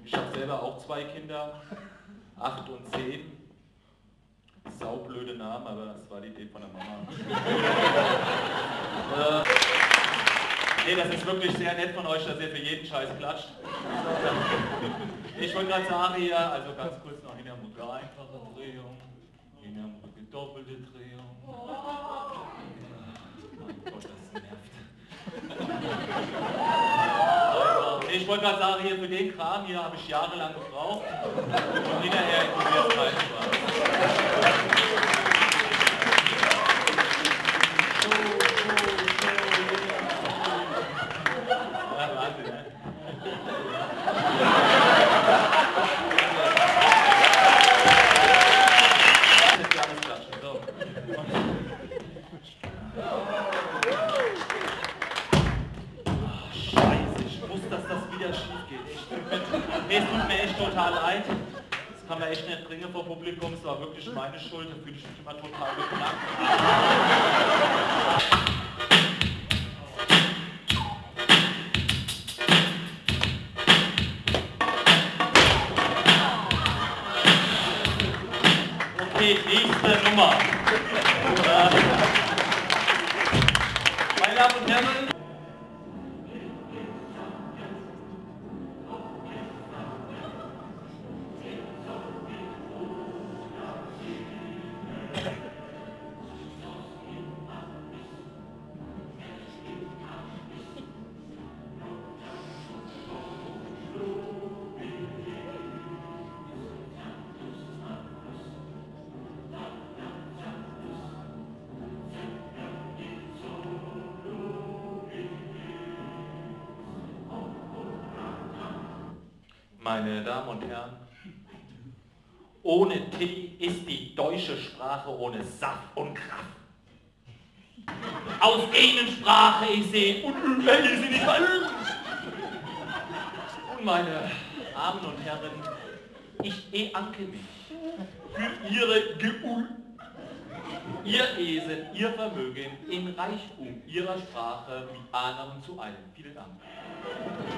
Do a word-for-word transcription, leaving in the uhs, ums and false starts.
ich habe selber auch zwei Kinder, acht und zehn. Saublöde Namen, aber das war die Idee von der Mama. äh, nee, das ist wirklich sehr nett von euch, dass ihr für jeden Scheiß klatscht. Ich wollte gerade sagen hier, also ganz kurz noch Hinterbrücke, einfache Drehung, Hinterbrücke, doppelte Drehung. Mein Gott, das nervt. Ich wollte gerade sagen, hier für den Kram hier habe ich jahrelang gebraucht und hinterher inkludiert es keinen Spaß. Ja, Wahnsinn, ne? Jetzt alles klatschen, so. Dass das wieder schief geht. Echt. Nee, es tut mir echt total leid. Das kann man echt nicht bringen vor Publikum. Es war wirklich meine Schuld. Da fühle ich mich immer total beknackt. Okay, nächste Nummer. Meine Damen und Herren, meine Damen und Herren, ohne T ist die deutsche Sprache ohne Saft und Kraft. Aus ihnen Sprache ich sehe und ich sie nicht verlösen. Und meine Damen und Herren, ich bedanke mich für Ihre Geduld, Ihr Wesen, Ihr Vermögen im Reichtum Ihrer Sprache mit anderen zu einem. Vielen Dank.